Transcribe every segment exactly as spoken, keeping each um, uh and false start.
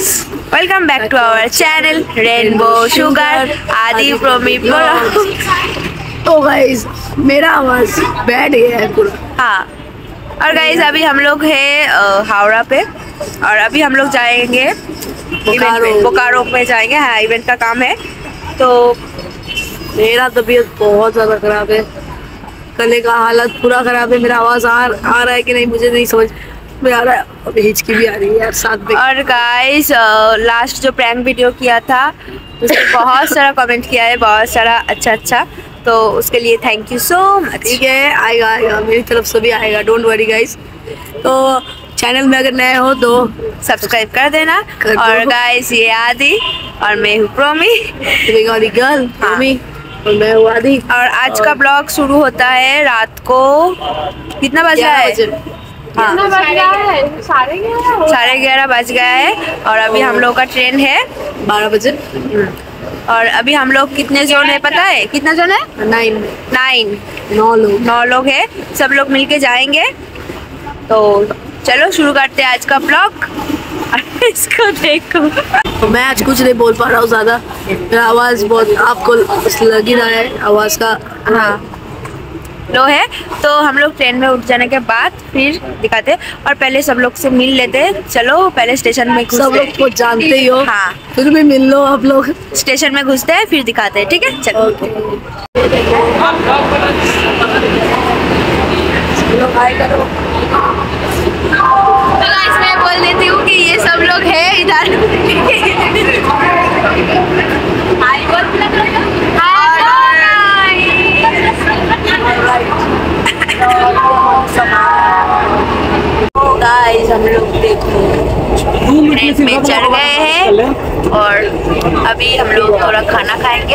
Guys, welcome back to our channel rainbow sugar Adi Promi blog. तो guys मेरा आवाज बैठ गया है पूरा। हाँ, और गाइस अभी हम लोग है हावड़ा पे और अभी हम लोग जाएंगे बोकारो बोकारो में जाएंगे। हाँ, इवेंट का काम है। तो मेरा तबीयत बहुत ज़्यादा ख़राब है, गले का हालत पूरा ख़राब है। मेरा आवाज़ आ, आ रहा है कि नहीं मुझे नहीं समझ में आ रहा है। अब हिचकी भी आ रही है यार साथ में। और गाइस लास्ट जो प्रैंक वीडियो किया था उसमें बहुत सारा कमेंट किया है, बहुत सारा अच्छा अच्छा, तो उसके लिए थैंक यू सो मच। ठीक है, आएगा आएगा मेरी तरफ से भी आएगा, डोंट वरी गाइस। तो चैनल में अगर नए हो तो सब्सक्राइब कर देना। कर और गाइस ये आदि और मैं हूँ प्रोमी, गर्ल प्रोमी और मैं हूँ आदि। और आज का ब्लॉग शुरू होता है रात को कितना बज रहा है? हाँ, साढ़े ग्यारह बज गया है और अभी हम लोग का ट्रेन है बारह बजे। और अभी हम लोग कितने जोन है पता है? कितना जोन है? नाइन नाइन नौ लोग नौ लोग है, सब लोग मिलके जाएंगे। तो चलो शुरू करते हैं आज का ब्लॉग। इसको देखो, तो मैं आज कुछ नहीं बोल पा रहा हूँ ज़्यादा, मेरा आवाज़ बहुत आपको लग ही रहा है आवाज़ का। हाँ लो है। तो हम लोग ट्रेन में उठ जाने के बाद फिर दिखाते, और पहले सब लोग से मिल लेते। चलो पहले स्टेशन में सब लोग को जानते ही हो। हाँ, फिर भी मिल लो आप लोग। स्टेशन में घुसते हैं फिर दिखाते हैं, ठीक है? चलो तो गाइस मैं बोल देती हूँ कि ये सब लोग है इधर। गाइस हम लोग देखो ट्रेन में चढ़ गए हैं और अभी हम लोग थोड़ा खाना खाएंगे।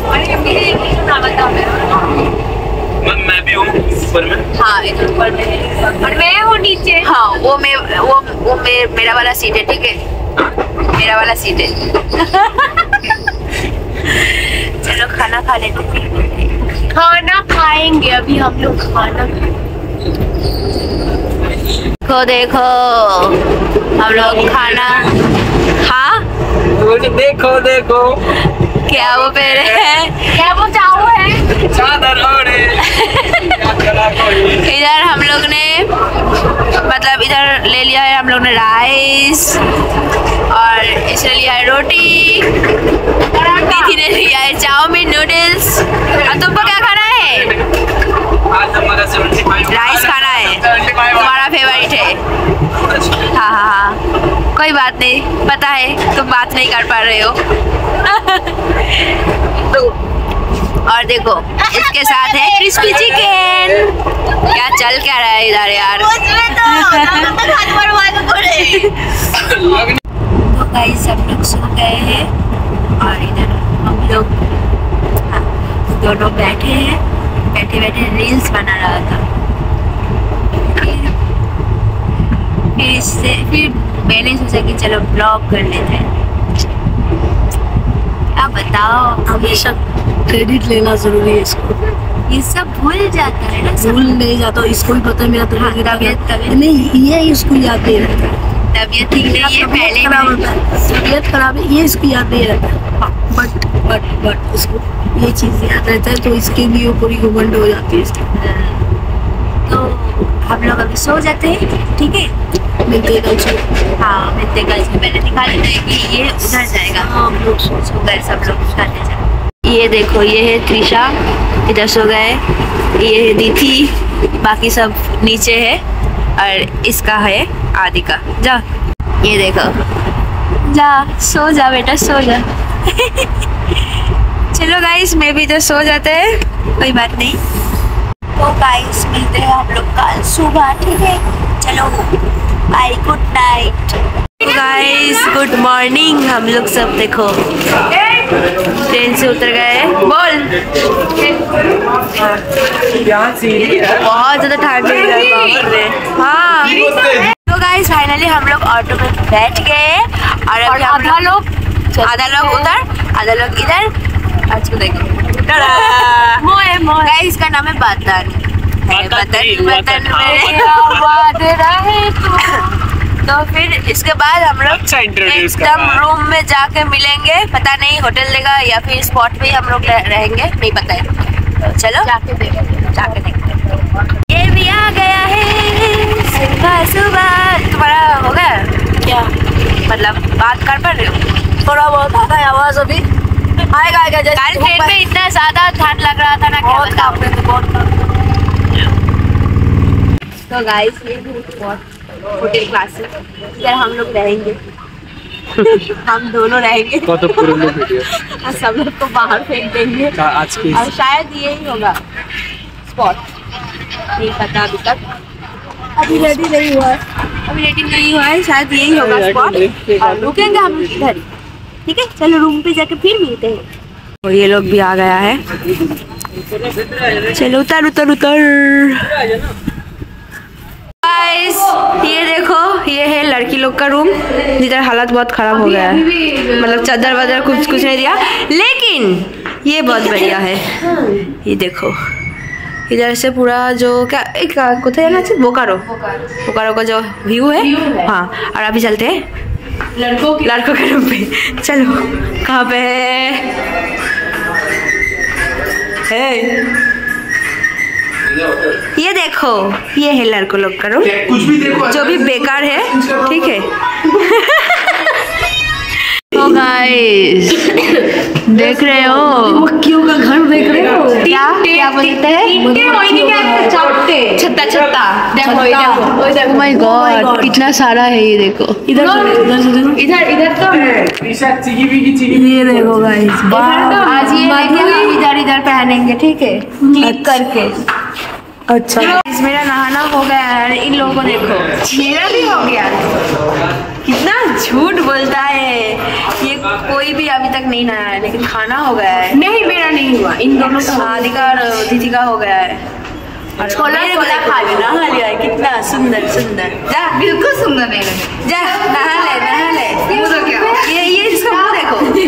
मैं भी हूँ ऊपर में। हाँ, इधर ऊपर में और मैं हूँ नीचे। हाँ, वो मैं वो वो मे, मेरा वाला सीट है, ठीक है? मेरा वाला सीट है। चलो खाना खा लेते हैं। खाना खाएंगे अभी हम लोग, खाना देखो देखो हम लोग खाना। हाँ देखो देखो क्या वो पहने हैं? क्या वो चाहो है? चादर ओढ़े। इधर हम लोग ने मतलब इधर ले लिया है हम लोग ने राइस, और इसने लिया है रोटी, दीदी ने लिया है चाउमीन नूडल्स। और तुमको क्या खाना है? राइस खाना है, तुम्हारा फेवरेट है। हाँ हाँ हाँ, कोई बात नहीं, पता है तुम बात नहीं कर पा रहे हो। और देखो इसके साथ है क्रिस्पी चिकन। क्या चल क्या रहा है इधर यार? तो गाइस सब लोग सो गए हैं और इधर हम लोग हाँ, दोनों बैठे हैं, बैठे बैठे रील्स बना रहा था। फिर फिर इससे फिर मैंने सोचा कि चलो ब्लॉग कर लेते हैं। क्या बताओ, हमेशा क्रेडिट लेना जरूरी है इसको। ये सब भूल जाता है ना, भूल नहीं जाता, इसको भी पता है मेरा तबीयत तबीयत तबीयत नहीं, ये इसको याद नहीं रहता। तबीयत ठीक नहीं है, पहले खराब होता है, तबीयत खराब है, ये इसको याद नहीं रहता। बट बट बट इसको ये चीज़ याद रहता है, तो इसके लिए पूरी घुमंड हो जाती है इसकी। तो हम लोग अभी सो जाते हैं, ठीक है? मिलते कल से। हाँ मिलते कल से। मैंने दिखा देता है कि ये उधर जाएगा। हाँ हम लोग सो गए सब लोग खाने जाए। ये देखो ये है त्रिशा, इधर सो गए। ये है दीदी, बाकी सब नीचे है। और इसका है आदि का। जा ये देखो, जा सो जा बेटा, सो जा। चलो गाइस मैं भी तो सो जाते हैं, कोई बात नहीं। तो गाइस मिलते हैं हम लोग कल सुबह, ठीक है? चलो bye, good night. Guys good morning. हम लोग सब देखो ट्रेन से उतर गए। बोल, बहुत ज्यादा ठंड लग रहा है। हाँ तो गाइस फाइनली हम लोग ऑटो में बैठ गए और अभी आधा लोग आधा लोग उधर, आधा लोग इधर। आज को देखो मोए मोए गाइस का नाम है बतन। बतन बतन तो फिर इसके बाद हम लोग अच्छा introduce कर एकदम रहा है। रूम में जाके मिलेंगे। पता नहीं होटल देगा या फिर स्पॉट पे ही हम लोग रह- रहेंगे, नहीं पता है। तो चलो जाके देखेंगे। जाके देखते हैं। ये भी आ गया है सुबह सुबह। तुम्हारा हो गया क्या मतलब बात कर पा रहे हो? थोड़ा बहुत आता है आवाज अभी आएगा आएगा जैसे कल ट्रेन में इतना ज्यादा ठंड लग रहा था ना, क्या बहुत बताऊं। काम करते बहुत काम। तो गाइस ये होटल क्लासेस इधर हम लोग रहेंगे। हम दोनों रहेंगे कत पुरानो भिडियो और सब लोग को बाहर फेंक देंगे आज के और शायद यही होगा स्पॉट, नहीं पता अभी तक। अभी रेडी नहीं हुआ है। अभी रेटिंग नहीं हुआ है, शायद यही होगा स्पॉट और रुकेंगे हम इधर ही। ठीक है, चलो रूम पे जाके फिर मिलते हैं। तो ये लोग भी आ गया है। चलो उतर उतर उतर। गाइस ये देखो, ये है लड़की लोग का रूम जिधर हालत बहुत खराब हो गया है। मतलब चादर वादर कुछ कुछ नहीं दिया, लेकिन ये बहुत बढ़िया है। ये देखो इधर से पूरा जो क्या एक कुछ जाना चाहिए, बोकारो बोकारो का जो व्यू है। हाँ, और अभी चलते हैं लड़कों की लड़कों के रूम पे। चलो कहाँ पे है? है ये देखो, ये है लड़कों लोग का रूम, कुछ भी देखो जो भी बेकार है। ठीक है। तो गाइस देख रहे हो मक्खियों का घर देख रहे हो? क्या क्या बोलते हैं? छत्ता छत्ता। देखो इधर, ओह माय गॉड कितना सारा है। ये देखो इधर से इधर से देखो। इधर इधर तो ये देखो गाइस आज ये लेके हम इधर इधर पहनेंगे, ठीक है, क्लिक करके। अच्छा इस मेरा नहाना हो गया है। इन लोगों को देखो, मेरा भी हो गया। कितना झूठ बोलता है ये, कोई भी अभी तक नहीं नहाया है, लेकिन खाना हो गया है। नहीं, मेरा नहीं हुआ, इन दोनों का हुआ। आदिका और दीदी का हो गया है। और छोला मेरे को छोला देखो, खा लिया। नहा लिया है, कितना सुंदर सुंदर। जा बिल्कुल सुंदर नहीं लगे। जा नहा ले नहा ले। मुंह तो क्या? ये ये इसका मुंह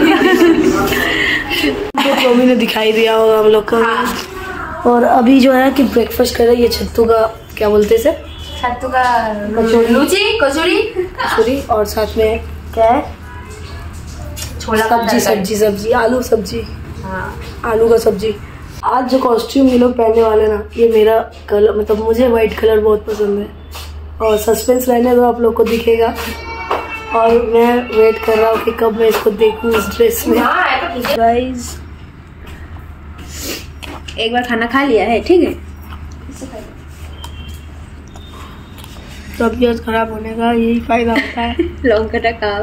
देखो। तो टॉमी ने दिखाई दिया होगा हम लोग को। और अभी जो है कि ब्रेकफास्ट कर रहे हैं। ये छत्तू का क्या बोलते हैं सर? छत्तू का कचौड़ी। लूची कचौड़ी कचौड़ी और साथ में क्या है? छोला का सब्जी तड़का। सब्जी सब्जी आलू सब्जी हाँ। आलू का सब्जी। आज जो कॉस्ट्यूम ये लोग पहनने वाले ना, ये मेरा कलर मतलब मुझे वाइट कलर बहुत पसंद है। और सस्पेंस रहने दो, आप लोग को दिखेगा। और मैं वेट कर रहा हूँ कि कब मैं इसको देखूँ इस ड्रेस में। गाइस एक बार खाना खा लिया है, ठीक है। तबीयत खराब होने का यही फायदा होता है। লঙ্কাটা খাও,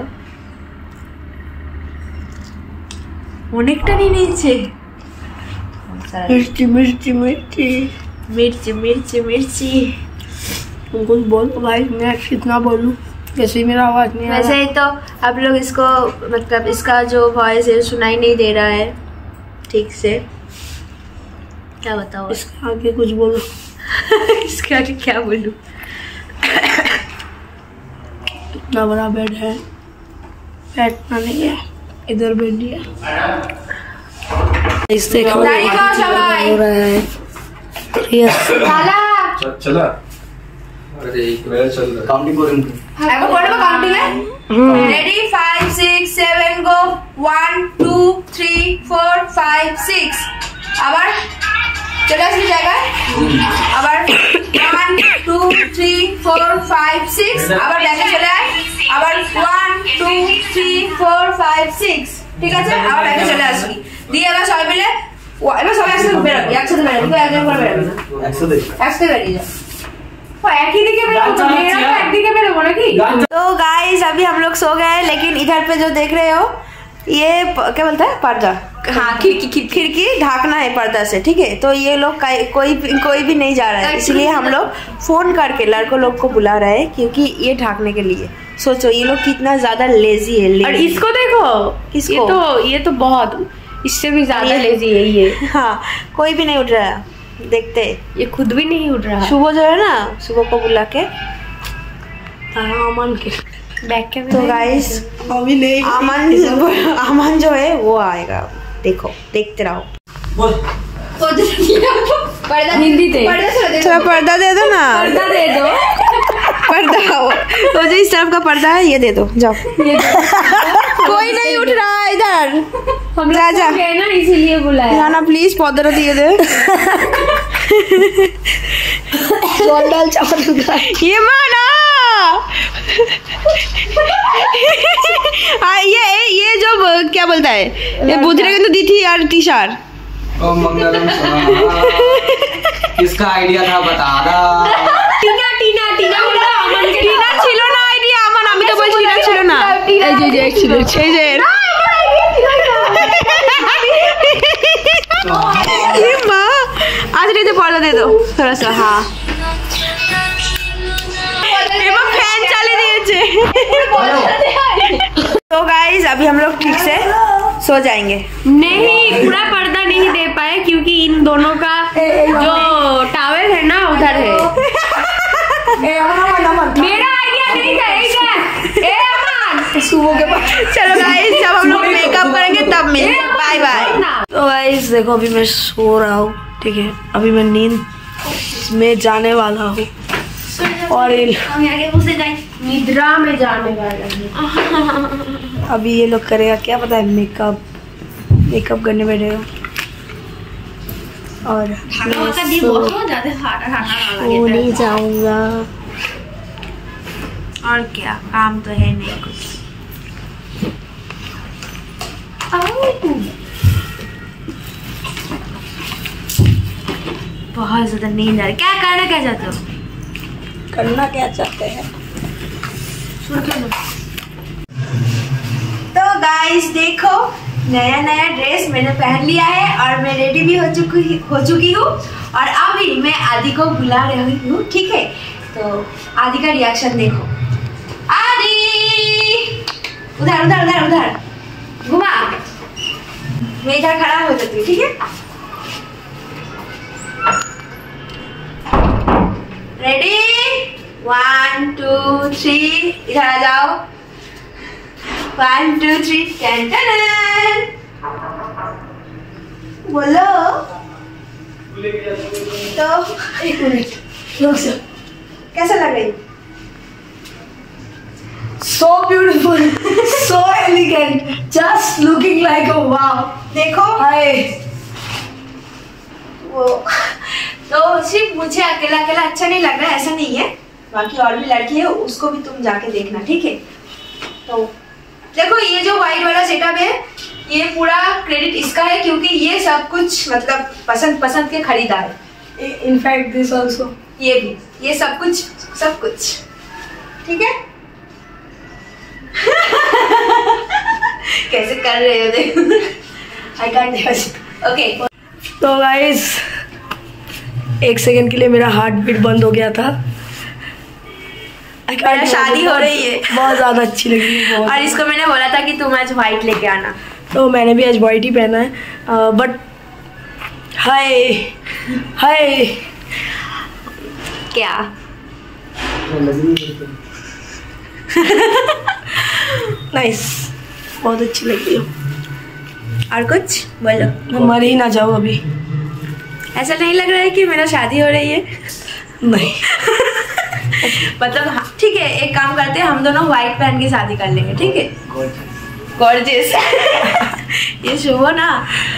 অনেকটা নিয়ে নিয়েছে। मिर्ची मिर्ची मिर्ची मिर्ची मिर्ची मिर्ची। तुम कुछ बोलो भाई, मैं कितना बोलूँ, वैसे ही मेरा आवाज नहीं आ वैसे रहा। ही तो आप लोग इसको मतलब इसका जो वॉइस है सुनाई नहीं दे रहा है ठीक से। क्या बताओ इसके आगे कुछ बोलो। इसके आगे क्या बोलूं? इतना बड़ा बेड है, बैठना नहीं है, इधर बेड दिया। इस देखो गाड़ी का सवाई। हो रहा है। यस खाला चला अरे एक वेळ चल रहा काउंटिंग करून এখন করব কাউন্টিং এ। Ready five six seven go. One two three four five six. আবার চলে আসলি জায়গায়। আবার one two three four five six. আবার ব্যাকে চলে আয়। আবার one two three four five six. ঠিক আছে, আবার ব্যাকে চলে আসবি। দিয়ে এবার সবাই মিলে ও- এবার সবাই একসাথে বেরোবি, একসাথে বেরোবি, কেউ একজন করে বেরোবি না, একসাথে একসাথে বেরিয়ে যা। একই দিকে বেরোবো, মেয়েরা তো একদিকে বেরোবো নাকি? तो गाइस अभी हम लोग सो गए हैं, लेकिन इधर पे जो देख रहे हो ये प- क्या बोलता है, पर्दा। हाँ, खिड़की खिड़की खिड़की ढाकना है पर्दा से, ठीक है। तो ये लोग काई- कोई भी- कोई भी नहीं जा रहा है, इसलिए हम लोग फोन करके लड़कों लोग को बुला रहे हैं, क्योंकि ये ढाकने के लिए। सोचो ये लोग कितना ज्यादा लेजी है। और lazy। इसको देखो, किसको? ये तो ये तो बहुत इससे भी ज्यादा ये- लेजी है ये। हाँ, कोई भी नहीं उठ रहा है। देखते ये खुद भी नहीं उठ रहा है। सुबह जो है ना, सुबह को बुला के। अमन के बैक के तो गाइस अभी नहीं अमन अमन जो है वो आएगा, देखो देखते रहो। पर्दा हिंदी थे। थोड़ा पर्दा दे दो ना, पर्दा दे दो। पर्दा वो जो इस तरफ का पर्दा है ये दे दो, जाओ। कोई नहीं उठ रहा है इधर, हम जा जा ना इसीलिए बुलाया। जाना प्लीज, पौधर दिए दे। डाल चावल ये माना हाँ, ये ये जो क्या बोलता है, ये बुधरे के तो दी थी यार टीशर। ओ मंगलम किसका आइडिया था बता दा। टीना टीना टीना अमन के टीना छिलो ना आइडिया, अमन আমি তো বলছি टीना छिलो ना, এই যে এই ছিল এই যে ये माँ आज नहीं तो पर्दा दे दो थोड़ा सा। हाँ फैन चाली दिए। तो गाइस अभी हम लोग ठीक से सो जाएंगे। नहीं, पूरा पर्दा नहीं दे पाए क्योंकि इन दोनों का जो टावल है ना उधर है। मेरा आइडिया नहीं था। ए अमन सुबह के बाद चलो गाइस जब हम लोग मेकअप करेंगे तब मिलते हैं, बाय बाय। तो गाइस देखो अभी मैं सो रहा हूँ, ठीक है, अभी मैं नींद में जाने वाला हूँ और निद्रा में जाने वाला है। अभी ये लोग करेगा क्या पता है, मेकअप मेकअप करने बैठे हो और मैं सो नहीं जाऊंगा। और क्या काम तो है नहीं कुछ। बहुत ज्यादा नींद आ रही। क्या करना क्या चाहते हो? करना क्या चाहते हैं? तो गाइस देखो नया नया ड्रेस मैंने पहन लिया है और मैं रेडी भी हो चुकी हो चुकी हूँ और अभी मैं आदि को बुला रही हूँ, ठीक है। तो आदि का रिएक्शन देखो। आदि उधर उधर उधर उधर घुमा, मैं इधर खड़ा हो जाती हूँ, ठीक है। रेडी, वन टू थ्री, इधर आ जाओ। One two three, ten ten. बोलो तो एक मिनट रुक जा। कैसा लग रही? So beautiful, so elegant, just looking like a wow. देखो हाय वो तो सिर्फ मुझे अकेला अकेला अच्छा नहीं लग रहा है, ऐसा नहीं है, बाकी और भी लड़की है उसको भी तुम जाके देखना, ठीक है। तो देखो ये जो व्हाइट वाला सेटअप है ये पूरा क्रेडिट इसका है क्योंकि ये सब कुछ मतलब पसंद पसंद के खरीदा है। इनफैक्ट दिस आल्सो, ये भी, ये सब कुछ सब कुछ ठीक है। कैसे कर रहे हो देखो। I can't imagine. ओके तो गाइस एक सेकंड के लिए मेरा हार्ट बीट बंद हो गया था। I can't मेरा शादी imagine, हो रही है। बहुत ज्यादा अच्छी लगी है, बहुत। और इसको मैंने बोला था कि तुम आज व्हाइट लेके आना, तो मैंने भी आज वाइट ही पहना है, बट हाय हाय क्या नाइस, बहुत अच्छी लगी है। और कुछ बोलो। मैं मर ही ना जाऊँ अभी। ऐसा नहीं लग रहा है कि मेरा शादी हो रही है? नहीं मतलब हाँ, ठीक है, एक काम करते हैं, हम दोनों व्हाइट पहन के शादी कर लेंगे, ठीक है। गॉर्जियस। ये शुभ हो ना।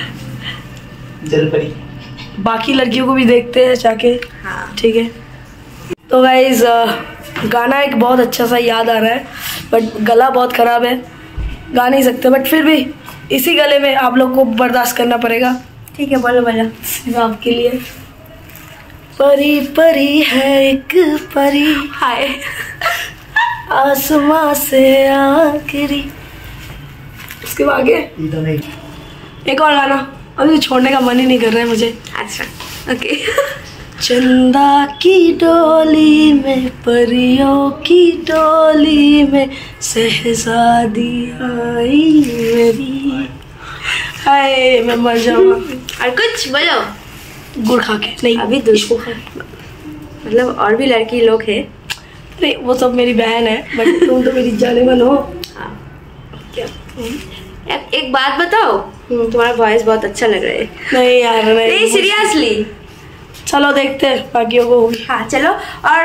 जलपरी बाकी लड़कियों को भी देखते हैं जाके, हाँ ठीक है। तो गाइज गाना एक बहुत अच्छा सा याद आ रहा है, बट गला बहुत खराब है, गा नहीं सकते, बट फिर भी इसी गले में आप लोग को बर्दाश्त करना पड़ेगा, ठीक है। बोलो बोलो। सिर्फ आपके लिए। परी परी है एक परी, हाय आसमां से आखिरी। उसके बाद आगे एक और गाना, अभी छोड़ने का मन ही नहीं कर रहा है मुझे। अच्छा ओके। चंदा की डोली में परियों की डोली में शहजादी आई मेरी। हाय मैं मर जाऊंगा। और कुछ बोलो। गुड़ खा के नहीं, अभी दूसरी मतलब और भी लड़की लोग है। अरे वो सब मेरी बहन है, बट तुम तो मेरी जाने मन हो। हाँ। क्या? एक, एक बात बताओ, तुम्हारा वॉइस बहुत अच्छा लग रहा है। नहीं यार नहीं, नहीं सीरियसली। चलो देखते हैं बाकियों को होगी। हाँ चलो। और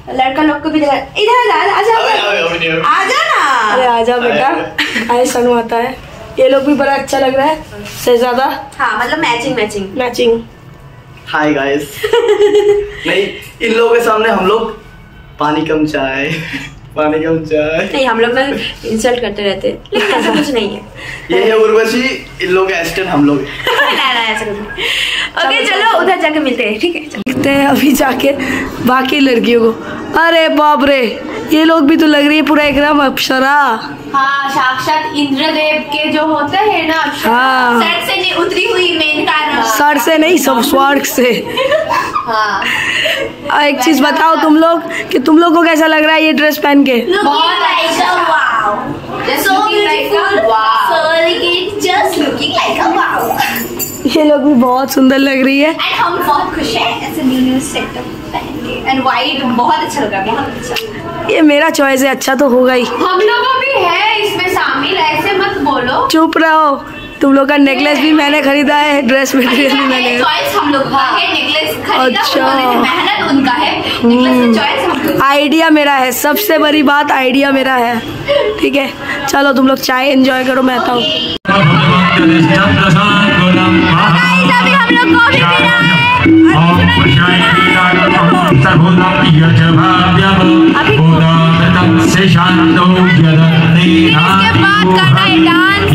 लड़का लोग को भी दिखा। इधर आ जा, आजा ना। अरे आजा बेटा, आए शर्माता है। ये लोग भी बड़ा अच्छा लग रहा है शहजादा। हाँ मतलब matching matching matching. Hi guys. नहीं, इन लोगों के सामने हम लोग पानी कम चाय पानी कम चाय नहीं, हम लोग ना इंसल्ट करते रहते हैं, लेकिन ऐसा कुछ नहीं है। ये है उर्वशी, इन लोग का असिस्टेंट हम लोग। ना ना ऐसा कुछ नहीं। ओके चलो उधर जाके मिलते हैं, ठीक है? देखते हैं अभी जाके बाकी लड़कियों को। अरे बाप रे, ये लोग भी तो लग रही है पूरा एकदम अप्सरा। हाँ, साक्षात इंद्रदेव के जो होते हैं ना, हाँ। सर से नहीं उतरी हुई मेनका। सर से नहीं, सब स्वर्ग से। हाँ, एक चीज बताओ तुम लोग कि तुम लोग को कैसा लग रहा है ये ड्रेस पहन के? बहुत अच्छा। Wow, so beautiful, wow, so like just looking like a wow। ये लोग भी बहुत सुंदर लग रही है। एंड हम बहुत खुश हैं ऐसे न्यू न्यू सेटअप पहन के। एंड वाइट बहुत अच्छा लग रहा है, बहुत अच्छा। ये मेरा चॉइस है, अच्छा तो होगा ही। हम लोगों भी है इसमें शामिल, ऐसे मत बोलो। चुप रहो, तुम लोग का नेकलेस भी मैंने खरीदा है, ड्रेस मटेरियल भी मैंने। चॉइस हम लोग का है, नेकलेस खरीदा अच्छा। उन्होंने, मेहनत उनका है, नेकलेस का चॉइस हम लोग। आइडिया मेरा है, सबसे बड़ी बात आइडिया मेरा है। ठीक है, चलो तुम लोग चाय एंजॉय करो, मैं आता हूँ। अभी हम लोग कॉफी पी रहे हैं। इसके बाद करना है डांस।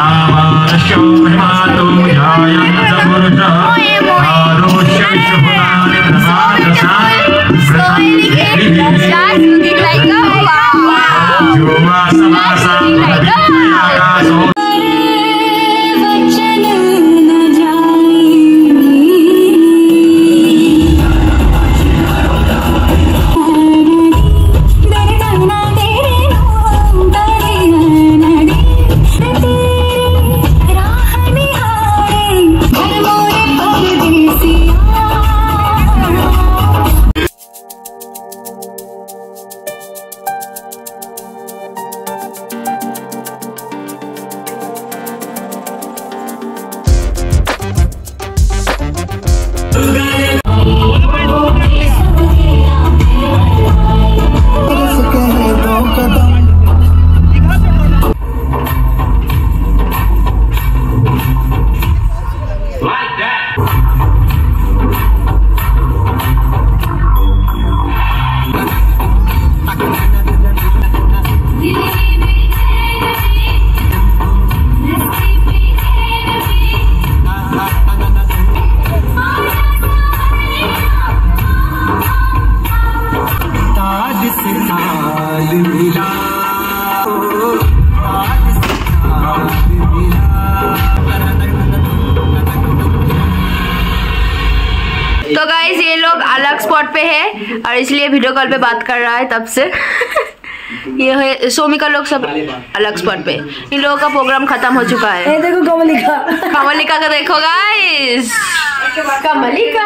तो गाइस ये लोग अलग स्पॉट पे है और इसलिए वीडियो कॉल पे बात कर रहा है तब से। ये है सोमिका, लोग सब अलग स्पॉट पे। इन लोगों का प्रोग्राम खत्म हो चुका है। ये देखो कमलिका, कमलिका का देखो गाइस, कमलिका।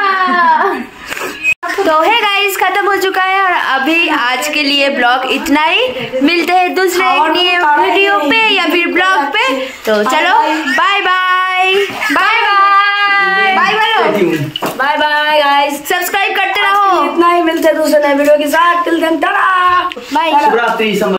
तो है गाइस, खत्म हो चुका है और अभी आज के लिए ब्लॉग इतना ही। मिलते हैं दूसरे एक नए वीडियो पे या फिर ब्लॉग पे। तो चलो bye bye bye bye bye बोलो, बाय बाय गाइस। सब्सक्राइब करते रहो। इतना ही, मिलते हैं दूसरे नए वीडियो के साथ। Till then tata, bye. शुभ रात्रि।